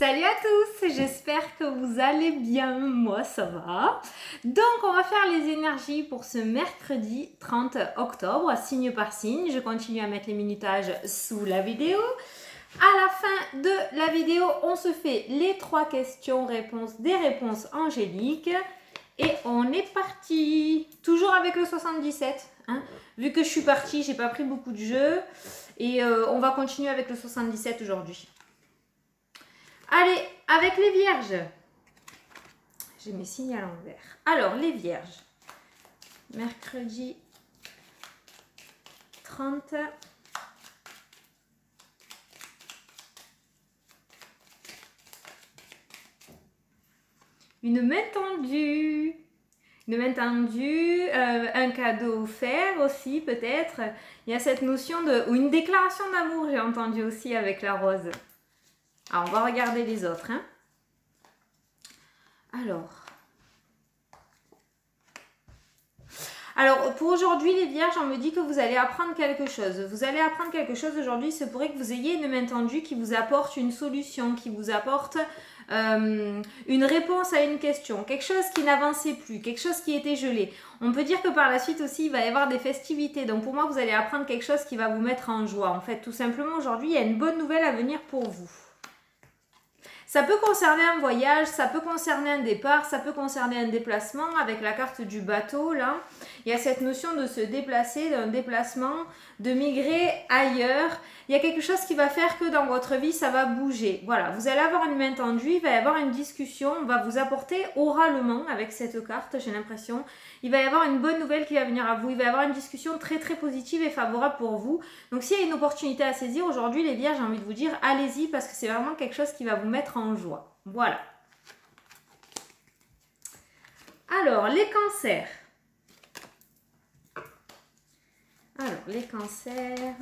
Salut à tous, j'espère que vous allez bien, moi ça va. Donc on va faire les énergies pour ce mercredi 30 octobre, signe par signe. Je continue à mettre les minutages sous la vidéo. À la fin de la vidéo, on se fait les 3 questions-réponses, des réponses angéliques. Et on est parti. Toujours avec le 77. Hein. Vu que je suis partie, j'ai pas pris beaucoup de jeux. Et on va continuer avec le 77 aujourd'hui. Allez, avec les vierges. J'ai mes signes à l'envers. Alors, les vierges. Mercredi 30. Une main tendue. Une main tendue, un cadeau offert aussi peut-être. Il y a cette notion de... ou une déclaration d'amour, j'ai entendu aussi avec la rose. Alors, on va regarder les autres. Hein. Alors, pour aujourd'hui, les vierges, on me dit que vous allez apprendre quelque chose. Vous allez apprendre quelque chose aujourd'hui. Il se pourrait que vous ayez une main tendue qui vous apporte une solution, qui vous apporte une réponse à une question. Quelque chose qui n'avançait plus, quelque chose qui était gelé. On peut dire que par la suite aussi, il va y avoir des festivités. Donc, pour moi, vous allez apprendre quelque chose qui va vous mettre en joie. En fait, tout simplement, aujourd'hui, il y a une bonne nouvelle à venir pour vous. Ça peut concerner un voyage, ça peut concerner un départ, ça peut concerner un déplacement avec la carte du bateau là. Il y a cette notion de se déplacer, d'un déplacement, de migrer ailleurs. Il y a quelque chose qui va faire que dans votre vie, ça va bouger. Voilà, vous allez avoir une main tendue, il va y avoir une discussion, on va vous apporter oralement avec cette carte, j'ai l'impression. Il va y avoir une bonne nouvelle qui va venir à vous, il va y avoir une discussion très très positive et favorable pour vous. Donc s'il y a une opportunité à saisir aujourd'hui, les vierges, j'ai envie de vous dire, allez-y parce que c'est vraiment quelque chose qui va vous mettre en joie. Voilà. Alors, les cancers. Alors, les cancers.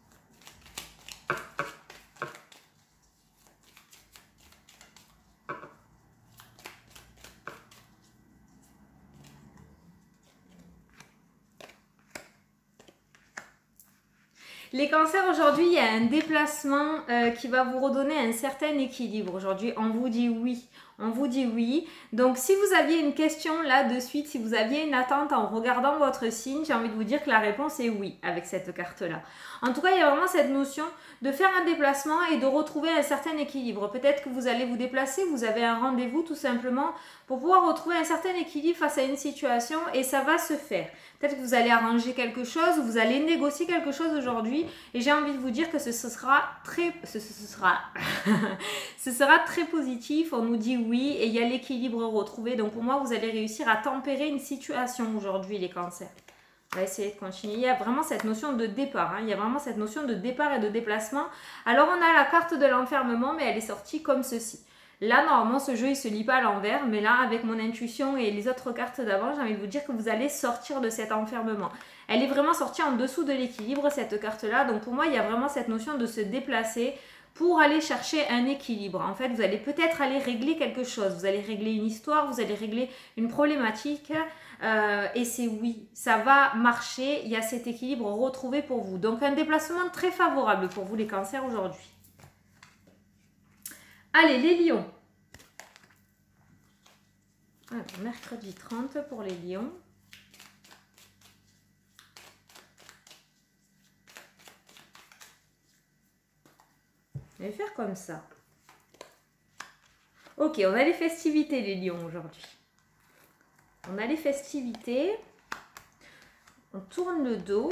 Les cancers, aujourd'hui, il y a un déplacement qui va vous redonner un certain équilibre. Aujourd'hui, on vous dit oui. On vous dit oui. Donc, si vous aviez une question là de suite, si vous aviez une attente en regardant votre signe, j'ai envie de vous dire que la réponse est oui avec cette carte-là. En tout cas, il y a vraiment cette notion de faire un déplacement et de retrouver un certain équilibre. Peut-être que vous allez vous déplacer, vous avez un rendez-vous tout simplement pour pouvoir retrouver un certain équilibre face à une situation et ça va se faire. Peut-être que vous allez arranger quelque chose ou vous allez négocier quelque chose aujourd'hui et j'ai envie de vous dire que ce sera très positif. On nous dit oui et il y a l'équilibre retrouvé. Donc pour moi, vous allez réussir à tempérer une situation aujourd'hui, les cancers. On va essayer de continuer. Il y a vraiment cette notion de départ. Hein. Il y a vraiment cette notion de départ et de déplacement. Alors on a la carte de l'enfermement, mais elle est sortie comme ceci. Là, normalement, ce jeu, il ne se lit pas à l'envers. Mais là, avec mon intuition et les autres cartes d'avant, j'ai envie de vous dire que vous allez sortir de cet enfermement. Elle est vraiment sortie en dessous de l'équilibre, cette carte-là. Donc, pour moi, il y a vraiment cette notion de se déplacer pour aller chercher un équilibre. En fait, vous allez peut-être aller régler quelque chose. Vous allez régler une histoire, vous allez régler une problématique. Et c'est oui, ça va marcher. Il y a cet équilibre retrouvé pour vous. Donc, un déplacement très favorable pour vous, les cancers, aujourd'hui. Allez, les lions. Alors, mercredi 30 pour les lions. Je vais faire comme ça. Ok, on a les festivités, les lions, aujourd'hui. On a les festivités. On tourne le dos.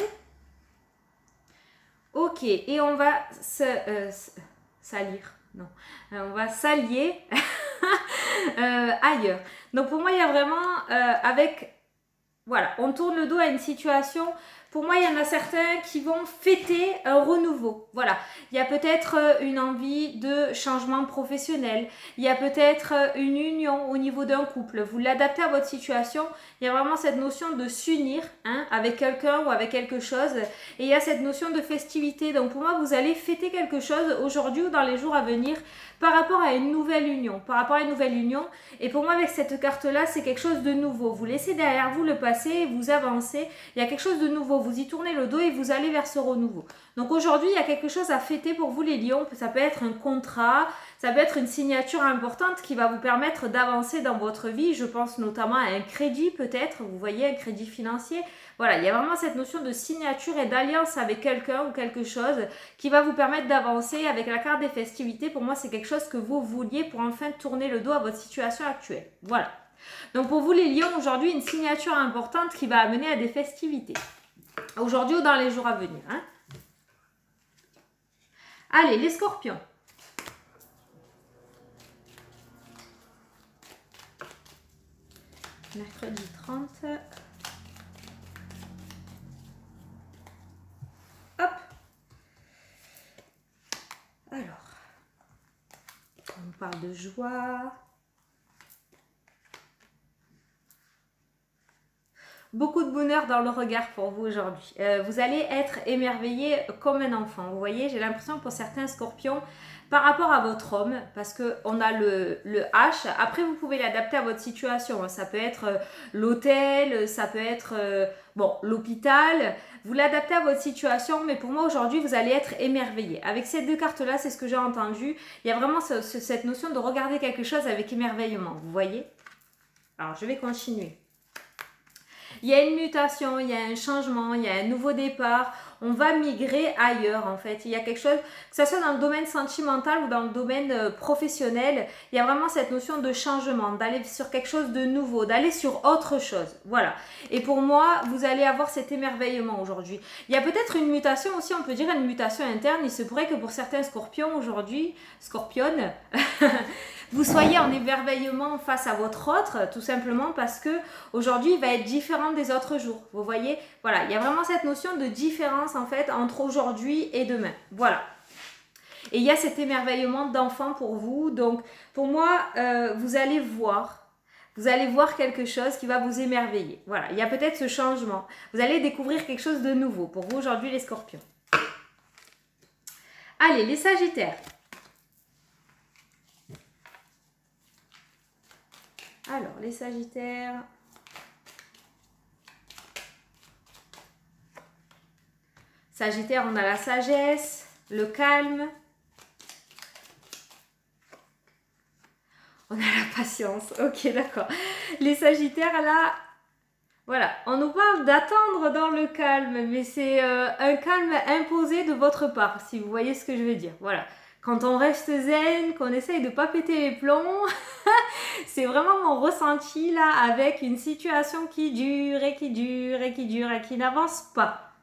Ok, et on va salir. Non, on va s'allier ailleurs. Donc pour moi, il y a vraiment avec... Voilà, on tourne le dos à une situation. Pour moi, il y en a certains qui vont fêter un renouveau. Voilà, il y a peut-être une envie de changement professionnel. Il y a peut-être une union au niveau d'un couple. Vous l'adaptez à votre situation. Il y a vraiment cette notion de s'unir hein, avec quelqu'un ou avec quelque chose. Et il y a cette notion de festivité. Donc pour moi, vous allez fêter quelque chose aujourd'hui ou dans les jours à venir par rapport à une nouvelle union. Par rapport à une nouvelle union. Et pour moi, avec cette carte-là, c'est quelque chose de nouveau. Vous laissez derrière vous le passé, vous avancez. Il y a quelque chose de nouveau. Vous y tournez le dos et vous allez vers ce renouveau. Donc aujourd'hui, il y a quelque chose à fêter pour vous les lions. Ça peut être un contrat, Ça peut être une signature importante qui va vous permettre d'avancer dans votre vie. Je pense notamment à un crédit peut-être, vous voyez, un crédit financier. Voilà, il y a vraiment cette notion de signature et d'alliance avec quelqu'un ou quelque chose qui va vous permettre d'avancer. Avec la carte des festivités, pour moi, c'est quelque chose que vous vouliez pour enfin tourner le dos à votre situation actuelle. Voilà. Donc pour vous les lions, aujourd'hui, une signature importante qui va amener à des festivités. Aujourd'hui ou dans les jours à venir. Hein. Allez, les scorpions. Mercredi 30. Hop. Alors, on parle de joie. Beaucoup de bonheur dans le regard pour vous aujourd'hui. Vous allez être émerveillé comme un enfant. Vous voyez, j'ai l'impression pour certains scorpions, par rapport à votre homme, parce qu'on a le H. Après, vous pouvez l'adapter à votre situation. Ça peut être l'hôtel, ça peut être bon, l'hôpital. Vous l'adaptez à votre situation, mais pour moi aujourd'hui, vous allez être émerveillé. Avec ces deux cartes-là, c'est ce que j'ai entendu. Il y a vraiment cette notion de regarder quelque chose avec émerveillement. Vous voyez? Alors, je vais continuer. Il y a une mutation, il y a un changement, il y a un nouveau départ. On va migrer ailleurs en fait. Il y a quelque chose, que ce soit dans le domaine sentimental ou dans le domaine professionnel, il y a vraiment cette notion de changement, d'aller sur quelque chose de nouveau, d'aller sur autre chose. Voilà. Et pour moi, vous allez avoir cet émerveillement aujourd'hui. Il y a peut-être une mutation aussi, on peut dire une mutation interne. Il se pourrait que pour certains scorpions aujourd'hui, scorpionnes, vous soyez en émerveillement face à votre autre, tout simplement parce que aujourd'hui il va être différent des autres jours. Vous voyez, voilà, il y a vraiment cette notion de différence en fait entre aujourd'hui et demain. Voilà. Et il y a cet émerveillement d'enfant pour vous. Donc pour moi, vous allez voir quelque chose qui va vous émerveiller. Voilà, il y a peut-être ce changement. Vous allez découvrir quelque chose de nouveau pour vous aujourd'hui les scorpions. Allez, les sagittaires. Alors, les sagittaires. Sagittaire, on a la sagesse, le calme. On a la patience. Ok, d'accord. Les sagittaires, là, voilà. On nous parle d'attendre dans le calme, mais c'est un calme imposé de votre part, si vous voyez ce que je veux dire. Voilà. Quand on reste zen, qu'on essaye de ne pas péter les plombs, c'est vraiment mon ressenti là avec une situation qui dure et qui dure et qui dure et qui n'avance pas.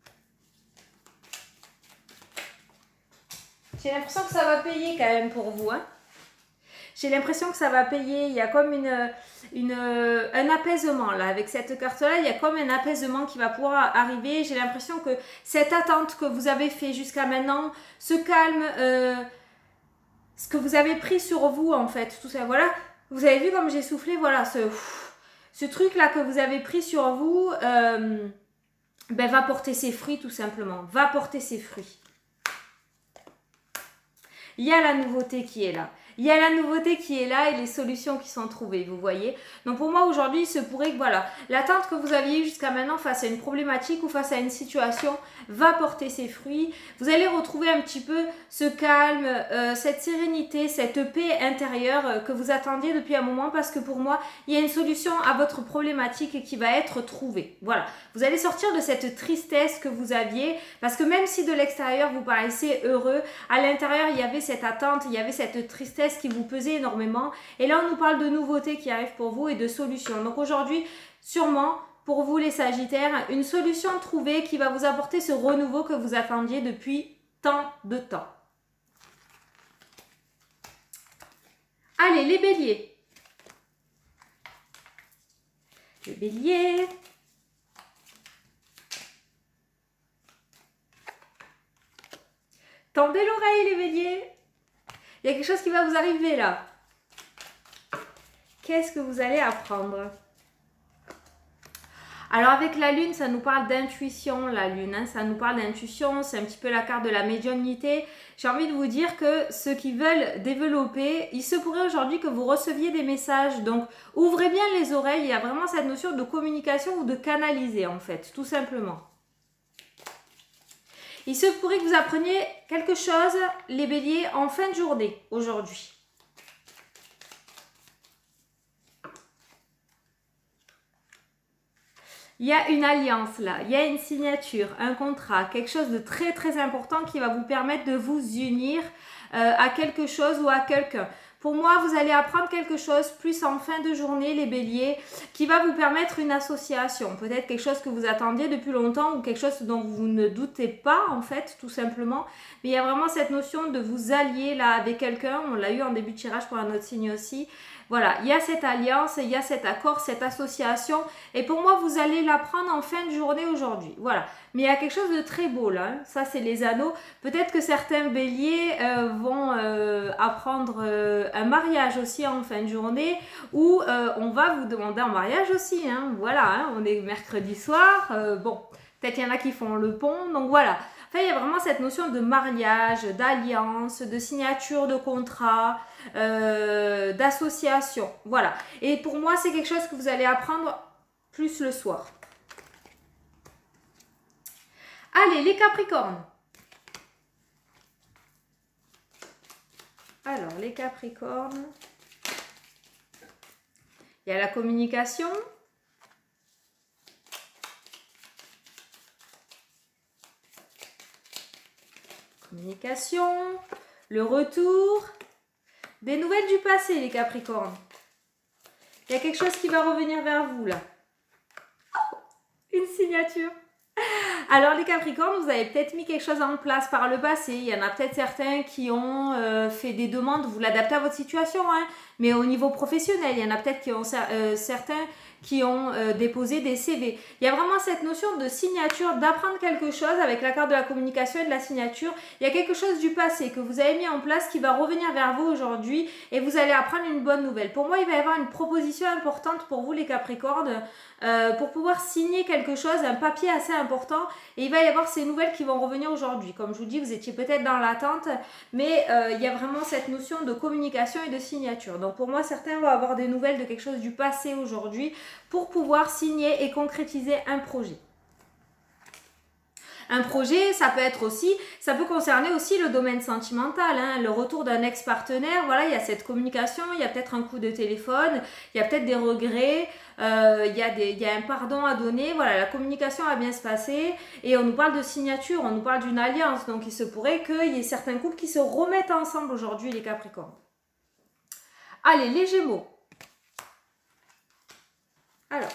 J'ai l'impression que ça va payer quand même pour vous. Hein. J'ai l'impression que ça va payer. Il y a comme un apaisement là. Avec cette carte-là, il y a comme un apaisement qui va pouvoir arriver. J'ai l'impression que cette attente que vous avez fait jusqu'à maintenant, ce calme, ce que vous avez pris sur vous en fait, tout ça, voilà. Vous avez vu comme j'ai soufflé, voilà, ce truc-là que vous avez pris sur vous, ben, va porter ses fruits tout simplement. Va porter ses fruits. Il y a la nouveauté qui est là. Il y a la nouveauté qui est là et les solutions qui sont trouvées, vous voyez. Donc pour moi aujourd'hui, il se pourrait que voilà, l'attente que vous aviez eue jusqu'à maintenant face à une problématique ou face à une situation va porter ses fruits. Vous allez retrouver un petit peu ce calme, cette sérénité, cette paix intérieure que vous attendiez depuis un moment parce que pour moi, il y a une solution à votre problématique qui va être trouvée. Voilà, vous allez sortir de cette tristesse que vous aviez parce que même si de l'extérieur vous paraissez heureux, à l'intérieur il y avait cette attente, il y avait cette tristesse qui vous pesait énormément et là on nous parle de nouveautés qui arrivent pour vous et de solutions. Donc aujourd'hui sûrement pour vous les sagittaires, une solution trouvée qui va vous apporter ce renouveau que vous attendiez depuis tant de temps. Allez les béliers. Les béliers. Tendez l'oreille les béliers. Il y a quelque chose qui va vous arriver là. Qu'est-ce que vous allez apprendre? Alors avec la lune, ça nous parle d'intuition, la lune, hein, ça nous parle d'intuition, c'est un petit peu la carte de la médiumnité. J'ai envie de vous dire que ceux qui veulent développer, il se pourrait aujourd'hui que vous receviez des messages. Donc ouvrez bien les oreilles, il y a vraiment cette notion de communication ou de canaliser en fait, tout simplement. Il se pourrait que vous appreniez quelque chose, les béliers, en fin de journée, aujourd'hui. Il y a une alliance là, il y a une signature, un contrat, quelque chose de très très important qui va vous permettre de vous unir à quelque chose ou à quelqu'un. Pour moi, vous allez apprendre quelque chose plus en fin de journée, les béliers, qui va vous permettre une association. Peut-être quelque chose que vous attendiez depuis longtemps ou quelque chose dont vous ne doutez pas en fait, tout simplement. Mais il y a vraiment cette notion de vous allier là avec quelqu'un. On l'a eu en début de tirage pour un autre signe aussi. Voilà, il y a cette alliance, il y a cet accord, cette association. Et pour moi, vous allez l'apprendre en fin de journée aujourd'hui. Voilà. Mais il y a quelque chose de très beau là. Hein. Ça, c'est les anneaux. Peut-être que certains béliers vont apprendre un mariage aussi en fin de journée. Ou on va vous demander en mariage aussi. Hein. Voilà, hein. On est mercredi soir. Bon, peut-être qu'il y en a qui font le pont. Donc voilà. Enfin, il y a vraiment cette notion de mariage, d'alliance, de signature de contrat, d'association. Voilà. Et pour moi, c'est quelque chose que vous allez apprendre plus le soir. Allez, les Capricornes. Alors, les Capricornes. Il y a la communication. Communication, le retour, des nouvelles du passé, les Capricornes. Il y a quelque chose qui va revenir vers vous, là. Oh, une signature. Alors, les Capricornes, vous avez peut-être mis quelque chose en place par le passé. Il y en a peut-être certains qui ont fait des demandes. Vous l'adaptez à votre situation, hein, mais au niveau professionnel. Il y en a peut-être qui ont certains qui ont déposé des CV. Il y a vraiment cette notion de signature, d'apprendre quelque chose avec la carte de la communication et de la signature. Il y a quelque chose du passé que vous avez mis en place qui va revenir vers vous aujourd'hui et vous allez apprendre une bonne nouvelle. Pour moi, il va y avoir une proposition importante pour vous, les Capricornes, pour pouvoir signer quelque chose, un papier assez important, et il va y avoir ces nouvelles qui vont revenir aujourd'hui. Comme je vous dis, vous étiez peut-être dans l'attente, mais il y a vraiment cette notion de communication et de signature. Donc pour moi, certains vont avoir des nouvelles de quelque chose du passé aujourd'hui pour pouvoir signer et concrétiser un projet. Un projet, ça peut être aussi, ça peut concerner aussi le domaine sentimental, hein, le retour d'un ex-partenaire, voilà, il y a cette communication, il y a peut-être un coup de téléphone, il y a peut-être des regrets, il y a un pardon à donner, voilà, la communication va bien se passer et on nous parle de signature, on nous parle d'une alliance, donc il se pourrait qu'il y ait certains couples qui se remettent ensemble aujourd'hui, les Capricornes. Allez, les Gémeaux. Alors.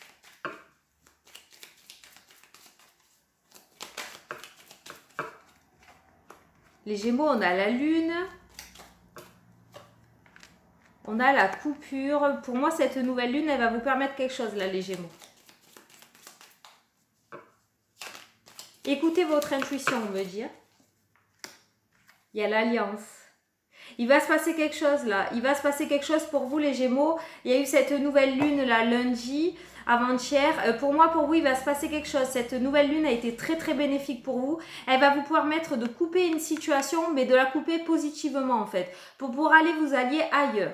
Les Gémeaux, on a la Lune. On a la coupure. Pour moi, cette nouvelle Lune, elle va vous permettre quelque chose, là, les Gémeaux. Écoutez votre intuition, on veut dire. Il y a l'alliance. Il va se passer quelque chose, là. Il va se passer quelque chose pour vous, les Gémeaux. Il y a eu cette nouvelle Lune, là, lundi. Avant-hier, pour moi, pour vous, il va se passer quelque chose. Cette nouvelle lune a été très très bénéfique pour vous. Elle va vous permettre de couper une situation, mais de la couper positivement en fait, pour pouvoir aller vous allier ailleurs.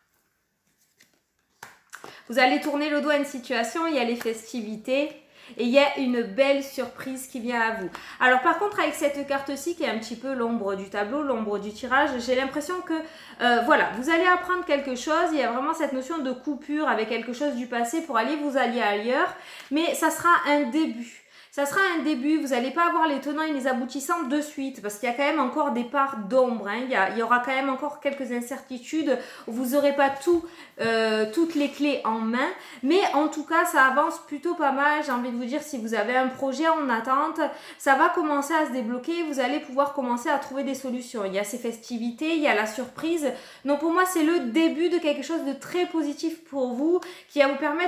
Vous allez tourner le dos à une situation, il y a les festivités. Et il y a une belle surprise qui vient à vous. Alors par contre, avec cette carte-ci qui est un petit peu l'ombre du tableau, l'ombre du tirage, j'ai l'impression que voilà, vous allez apprendre quelque chose. Il y a vraiment cette notion de coupure avec quelque chose du passé pour aller vous allier ailleurs. Mais ça sera un début. Ça sera un début, vous n'allez pas avoir les tenants et les aboutissants de suite parce qu'il y a quand même encore des parts d'ombre. Hein. Il y aura quand même encore quelques incertitudes où vous n'aurez pas toutes les clés en main. Mais en tout cas, ça avance plutôt pas mal. J'ai envie de vous dire, si vous avez un projet en attente, ça va commencer à se débloquer. Vous allez pouvoir commencer à trouver des solutions. Il y a ces festivités, il y a la surprise. Donc pour moi, c'est le début de quelque chose de très positif pour vous qui va vous permettre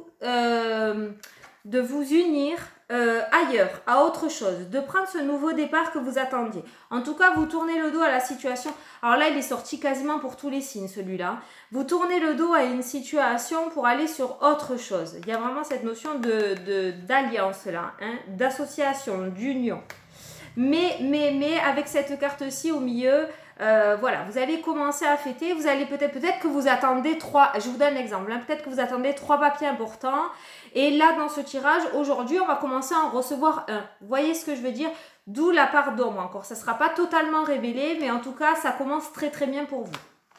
de vous unir ailleurs, à autre chose, de prendre ce nouveau départ que vous attendiez. En tout cas, vous tournez le dos à la situation. Alors là, il est sorti quasiment pour tous les signes, celui-là. Vous tournez le dos à une situation pour aller sur autre chose. Il y a vraiment cette notion d'alliance là, hein, d'association, d'union. Mais avec cette carte-ci au milieu, voilà, vous allez commencer à fêter, vous allez peut-être que vous attendez je vous donne l'exemple, hein, peut-être que vous attendez 3 papiers importants, et là dans ce tirage, aujourd'hui, on va commencer à en recevoir un. Vous voyez ce que je veux dire? D'où la part d'ombre encore. Ça ne sera pas totalement révélé, mais en tout cas, ça commence très très bien pour vous.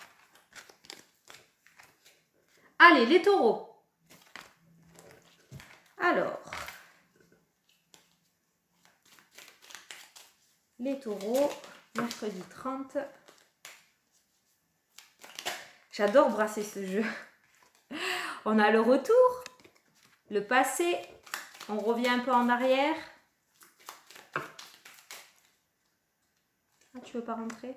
Allez, les taureaux. Alors, les taureaux, mercredi 30. J'adore brasser ce jeu. On a le retour, le passé, on revient un peu en arrière. Ah, tu veux pas rentrer?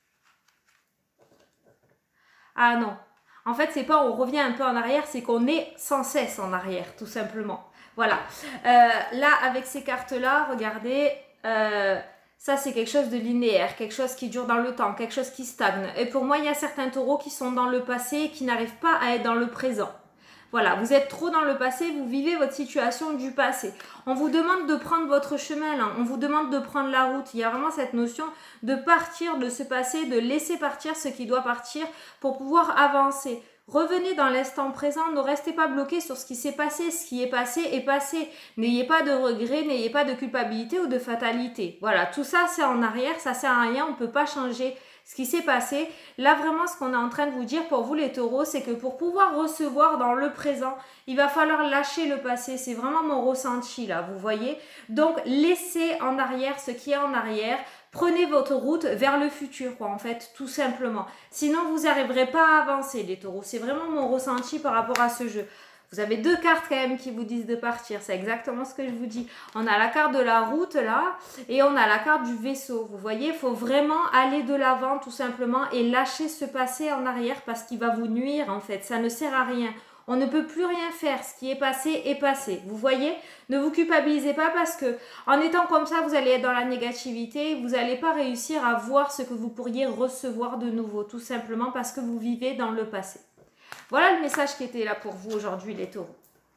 Ah non. En fait, c'est pas on revient un peu en arrière, c'est qu'on est sans cesse en arrière, tout simplement. Voilà. Là, avec ces cartes-là, regardez, ça c'est quelque chose de linéaire, quelque chose qui dure dans le temps, quelque chose qui stagne. Et pour moi, il y a certains taureaux qui sont dans le passé et qui n'arrivent pas à être dans le présent. Voilà, vous êtes trop dans le passé, vous vivez votre situation du passé. On vous demande de prendre votre chemin là, on vous demande de prendre la route. Il y a vraiment cette notion de partir de ce passé, de laisser partir ce qui doit partir pour pouvoir avancer. Revenez dans l'instant présent, ne restez pas bloqué sur ce qui s'est passé. Ce qui est passé est passé. N'ayez pas de regrets, n'ayez pas de culpabilité ou de fatalité. Voilà, tout ça c'est en arrière, ça sert à rien, on ne peut pas changer ce qui s'est passé. Là vraiment ce qu'on est en train de vous dire pour vous les taureaux, c'est que pour pouvoir recevoir dans le présent, il va falloir lâcher le passé. C'est vraiment mon ressenti là, vous voyez. Donc laissez en arrière ce qui est en arrière. Prenez votre route vers le futur, quoi, en fait, tout simplement. Sinon, vous n'arriverez pas à avancer, les taureaux. C'est vraiment mon ressenti par rapport à ce jeu. Vous avez deux cartes quand même qui vous disent de partir. C'est exactement ce que je vous dis. On a la carte de la route là et on a la carte du vaisseau. Vous voyez, il faut vraiment aller de l'avant tout simplement et lâcher ce passé en arrière parce qu'il va vous nuire en fait. Ça ne sert à rien. On ne peut plus rien faire. Ce qui est passé est passé. Vous voyez? Ne vous culpabilisez pas parce que en étant comme ça, vous allez être dans la négativité. Vous n'allez pas réussir à voir ce que vous pourriez recevoir de nouveau. Tout simplement parce que vous vivez dans le passé. Voilà le message qui était là pour vous aujourd'hui, les taureaux.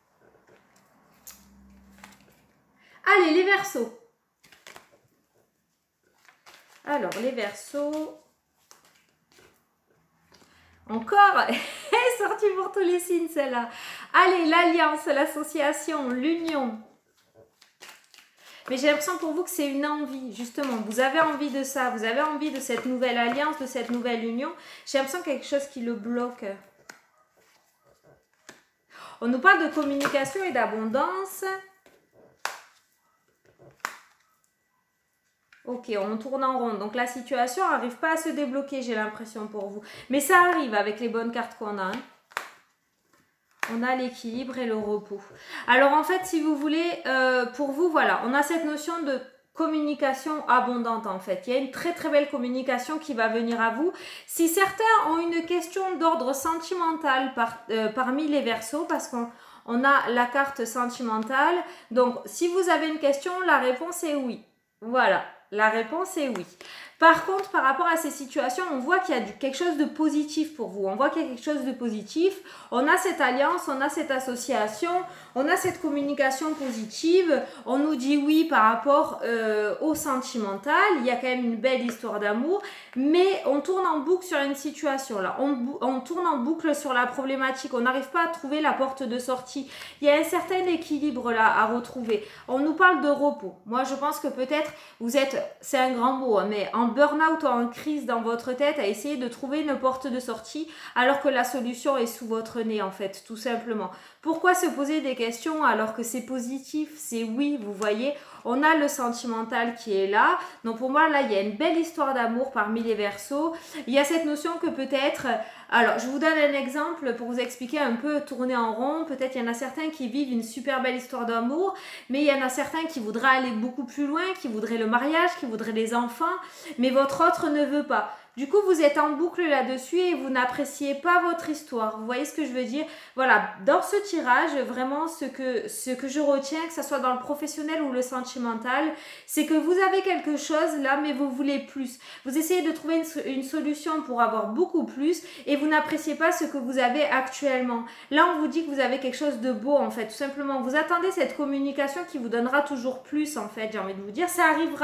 Allez, les verseaux. Alors, les verseaux. Encore, elle est sortie pour tous les signes, celle-là. Allez, l'alliance, l'association, l'union. Mais j'ai l'impression pour vous que c'est une envie, justement. Vous avez envie de ça, vous avez envie de cette nouvelle alliance, de cette nouvelle union. J'ai l'impression quelque chose qui le bloque. On nous parle de communication et d'abondance. Ok, on tourne en rond. Donc la situation n'arrive pas à se débloquer, j'ai l'impression pour vous. Mais ça arrive avec les bonnes cartes qu'on a. Hein. On a l'équilibre et le repos. Alors en fait, si vous voulez, pour vous, voilà, on a cette notion de communication abondante en fait. Il y a une très très belle communication qui va venir à vous. Si certains ont une question d'ordre sentimental parmi les verseaux, parce qu'on a la carte sentimentale, donc si vous avez une question, la réponse est oui. Voilà, la réponse est oui. Par contre, par rapport à ces situations, on voit qu'il y a quelque chose de positif pour vous. On voit qu'il y a quelque chose de positif. On a cette alliance, on a cette association, on a cette communication positive. On nous dit oui par rapport au sentimental. Il y a quand même une belle histoire d'amour. Mais on tourne en boucle sur une situation là. On tourne en boucle sur la problématique. On n'arrive pas à trouver la porte de sortie. Il y a un certain équilibre là à retrouver. On nous parle de repos. Moi, je pense que peut-être vous êtes, c'est un grand mot, hein, mais en burn-out ou en crise dans votre tête à essayer de trouver une porte de sortie alors que la solution est sous votre nez en fait, tout simplement. Pourquoi se poser des questions alors que c'est positif, c'est oui, vous voyez, on a le sentimental qui est là. Donc pour moi, là, il y a une belle histoire d'amour parmi les verseaux. Il y a cette notion que peut-être... Alors, je vous donne un exemple pour vous expliquer un peu tourner en rond. Peut-être il y en a certains qui vivent une super belle histoire d'amour, mais il y en a certains qui voudraient aller beaucoup plus loin, qui voudraient le mariage, qui voudraient des enfants, mais votre autre ne veut pas. Du coup, vous êtes en boucle là-dessus et vous n'appréciez pas votre histoire. Vous voyez ce que je veux dire? Voilà, dans ce tirage, vraiment, ce que je retiens, que ce soit dans le professionnel ou le sentimental, c'est que vous avez quelque chose là, mais vous voulez plus. Vous essayez de trouver une solution pour avoir beaucoup plus et vous n'appréciez pas ce que vous avez actuellement. Là, on vous dit que vous avez quelque chose de beau, en fait, tout simplement. Vous attendez cette communication qui vous donnera toujours plus, en fait, j'ai envie de vous dire. Ça arrivera.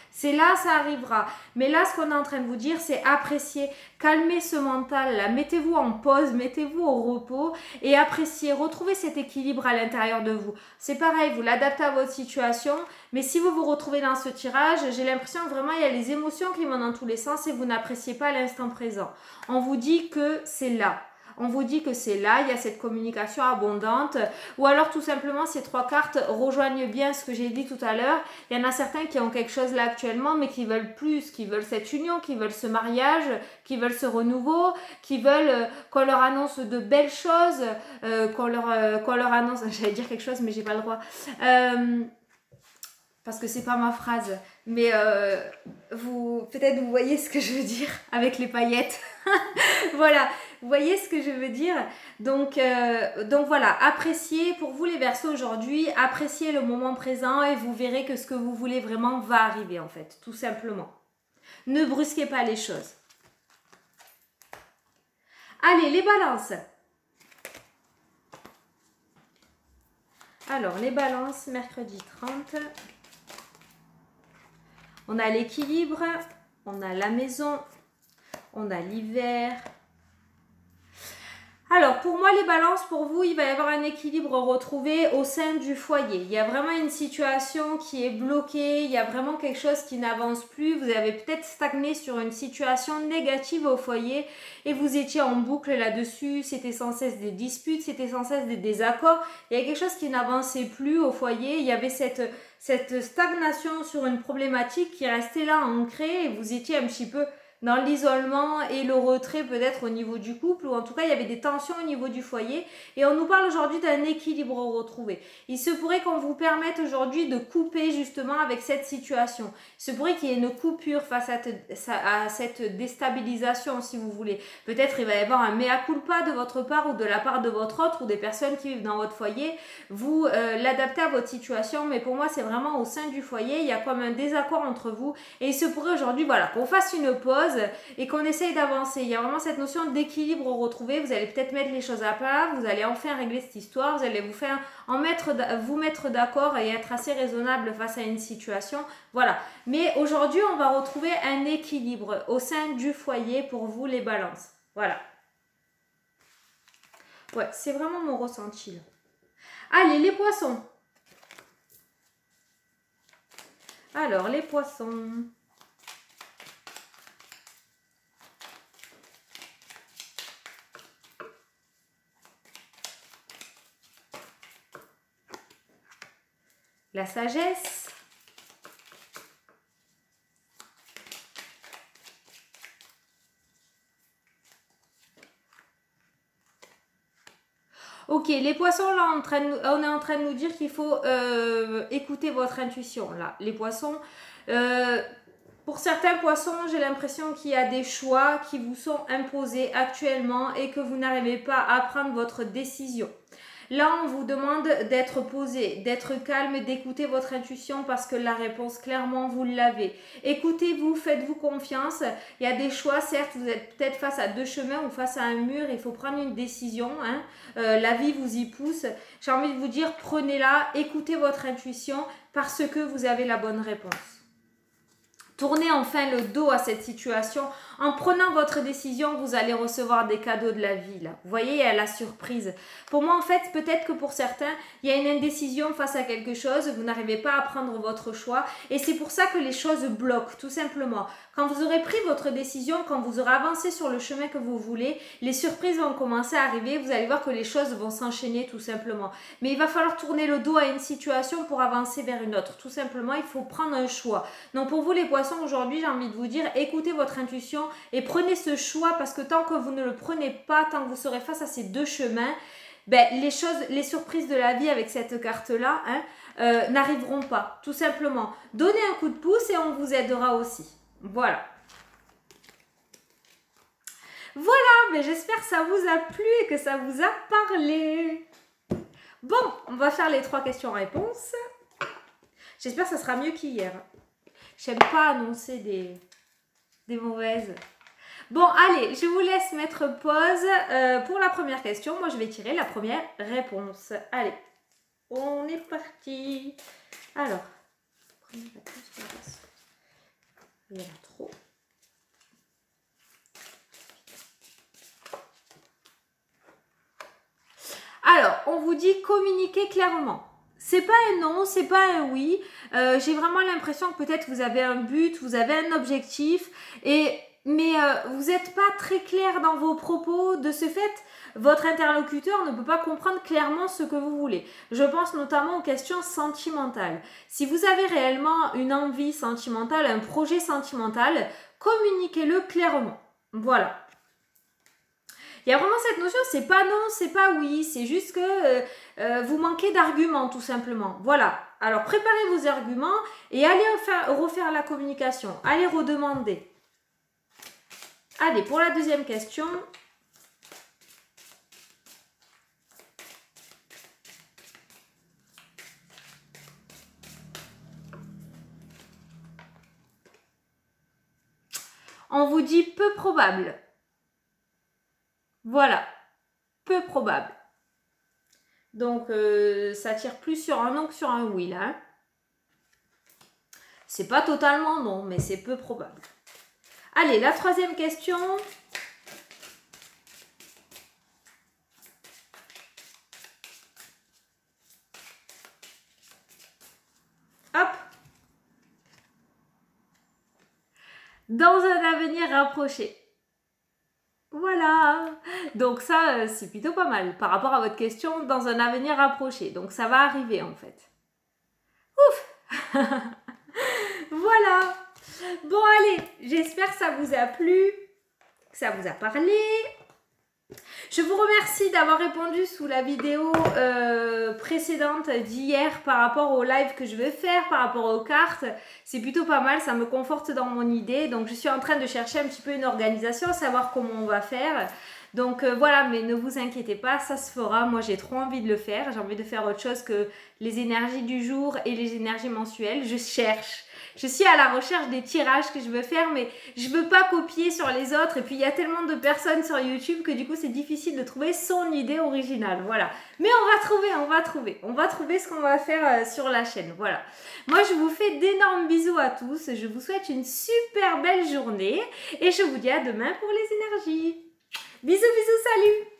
C'est là, ça arrivera. Mais là, ce qu'on est en train de vous dire, c'est apprécier, calmer ce mental là, mettez-vous en pause, mettez-vous au repos et appréciez, retrouvez cet équilibre à l'intérieur de vous. C'est pareil, vous l'adaptez à votre situation, mais si vous vous retrouvez dans ce tirage, j'ai l'impression que vraiment il y a les émotions qui vont dans tous les sens et vous n'appréciez pas l'instant présent. On vous dit que c'est là. On vous dit que c'est là, il y a cette communication abondante. Ou alors tout simplement, ces trois cartes rejoignent bien ce que j'ai dit tout à l'heure. Il y en a certains qui ont quelque chose là actuellement, mais qui veulent plus, qui veulent cette union, qui veulent ce mariage, qui veulent ce renouveau, qui veulent qu'on leur annonce de belles choses, qu'on leur annonce, j'allais dire quelque chose, mais j'ai pas le droit. Parce que c'est pas ma phrase, mais peut-être vous voyez ce que je veux dire avec les paillettes. Voilà, vous voyez ce que je veux dire. Donc voilà, appréciez pour vous les Verseaux aujourd'hui, appréciez le moment présent et vous verrez que ce que vous voulez vraiment va arriver en fait, tout simplement. Ne brusquez pas les choses. Allez, les balances. Alors, les balances, mercredi 30. On a l'équilibre, on a la maison, on a l'hiver. Alors, pour moi, les balances, pour vous, il va y avoir un équilibre retrouvé au sein du foyer. Il y a vraiment une situation qui est bloquée, il y a vraiment quelque chose qui n'avance plus. Vous avez peut-être stagné sur une situation négative au foyer et vous étiez en boucle là-dessus. C'était sans cesse des disputes, c'était sans cesse des désaccords. Il y a quelque chose qui n'avançait plus au foyer. Il y avait cette stagnation sur une problématique qui restait là ancrée et vous étiez un petit peu dans l'isolement et le retrait peut-être au niveau du couple, ou en tout cas il y avait des tensions au niveau du foyer et on nous parle aujourd'hui d'un équilibre retrouvé. Il se pourrait qu'on vous permette aujourd'hui de couper justement avec cette situation. Il se pourrait qu'il y ait une coupure face à cette déstabilisation si vous voulez. Peut-être il va y avoir un mea culpa de votre part ou de la part de votre autre ou des personnes qui vivent dans votre foyer. Vous l'adaptez à votre situation, mais pour moi c'est vraiment au sein du foyer, il y a comme un désaccord entre vous et il se pourrait aujourd'hui voilà, qu'on fasse une pause et qu'on essaye d'avancer. Il y a vraiment cette notion d'équilibre retrouvé. Vous allez peut-être mettre les choses à plat, vous allez enfin régler cette histoire, vous allez vous mettre d'accord et être assez raisonnable face à une situation. Voilà. Mais aujourd'hui, on va retrouver un équilibre au sein du foyer pour vous les balances. Voilà. Ouais, c'est vraiment mon ressenti là. Allez, les poissons. Alors, les poissons. La sagesse. Ok, les poissons, là, on est en train de nous dire qu'il faut écouter votre intuition. Là, les poissons, pour certains poissons, j'ai l'impression qu'il y a des choix qui vous sont imposés actuellement et que vous n'arrivez pas à prendre votre décision. Là, on vous demande d'être posé, d'être calme, d'écouter votre intuition parce que la réponse, clairement, vous l'avez. Écoutez-vous, faites-vous confiance. Il y a des choix, certes, vous êtes peut-être face à deux chemins ou face à un mur. Il faut prendre une décision. Hein. La vie vous y pousse. J'ai envie de vous dire, prenez-la, écoutez votre intuition parce que vous avez la bonne réponse. Tournez enfin le dos à cette situation. En prenant votre décision, vous allez recevoir des cadeaux de la vie. Là. Vous voyez, il y a la surprise. Pour moi, en fait, peut-être que pour certains, il y a une indécision face à quelque chose. Vous n'arrivez pas à prendre votre choix. Et c'est pour ça que les choses bloquent, tout simplement. Quand vous aurez pris votre décision, quand vous aurez avancé sur le chemin que vous voulez, les surprises vont commencer à arriver. Vous allez voir que les choses vont s'enchaîner, tout simplement. Mais il va falloir tourner le dos à une situation pour avancer vers une autre. Tout simplement, il faut prendre un choix. Donc, pour vous, les poissons, aujourd'hui, j'ai envie de vous dire, écoutez votre intuition et prenez ce choix parce que tant que vous ne le prenez pas, tant que vous serez face à ces deux chemins, ben, les surprises de la vie avec cette carte-là n'arriveront pas, tout simplement. Donnez un coup de pouce et on vous aidera aussi. Voilà. Voilà, mais j'espère que ça vous a plu et que ça vous a parlé. Bon, on va faire les 3 questions-réponses. J'espère que ça sera mieux qu'hier. J'aime pas annoncer des mauvaises. Bon, allez, je vous laisse mettre pause pour la première question. Moi, je vais tirer la première réponse. Allez, on est parti. Alors, première réponse. Il y en a trop. Alors, on vous dit communiquer clairement. C'est pas un non, c'est pas un oui. J'ai vraiment l'impression que peut-être vous avez un but, vous avez un objectif, mais vous n'êtes pas très clair dans vos propos. De ce fait, votre interlocuteur ne peut pas comprendre clairement ce que vous voulez. Je pense notamment aux questions sentimentales. Si vous avez réellement une envie sentimentale, un projet sentimental, communiquez-le clairement. Voilà. Il y a vraiment cette notion, c'est pas non, c'est pas oui, c'est juste que vous manquez d'arguments tout simplement. Voilà. Alors préparez vos arguments et allez refaire la communication. Allez redemander. Allez, pour la deuxième question. On vous dit peu probable. Voilà, peu probable. Donc, ça tire plus sur un non que sur un oui, là. Hein. C'est pas totalement non, mais c'est peu probable. Allez, la troisième question. Hop. Dans un avenir rapproché. Voilà. Donc ça, c'est plutôt pas mal par rapport à votre question dans un avenir rapproché. Donc ça va arriver en fait. Ouf. Voilà. Bon allez, j'espère que ça vous a plu, que ça vous a parlé. Je vous remercie d'avoir répondu sous la vidéo précédente d'hier par rapport au live que je vais faire, par rapport aux cartes. C'est plutôt pas mal, ça me conforte dans mon idée. Donc je suis en train de chercher un petit peu une organisation, savoir comment on va faire. Donc voilà, mais ne vous inquiétez pas, ça se fera. Moi j'ai trop envie de le faire, j'ai envie de faire autre chose que les énergies du jour et les énergies mensuelles. Je cherche. Je suis à la recherche des tirages que je veux faire, mais je veux pas copier sur les autres. Et puis, il y a tellement de personnes sur YouTube que du coup, c'est difficile de trouver son idée originale. Voilà. Mais on va trouver. On va trouver ce qu'on va faire sur la chaîne. Voilà. Moi, je vous fais d'énormes bisous à tous. Je vous souhaite une super belle journée. Et je vous dis à demain pour les énergies. Bisous, bisous, salut!